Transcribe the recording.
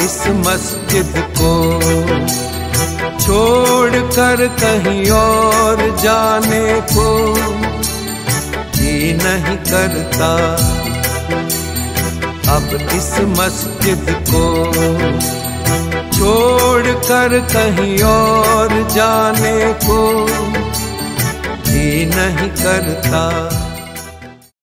इस मस्जिद को छोड़कर कहीं और जाने को जी नहीं करता। अब इस मस्जिद को छोड़कर कहीं और जाने को जी नहीं करता।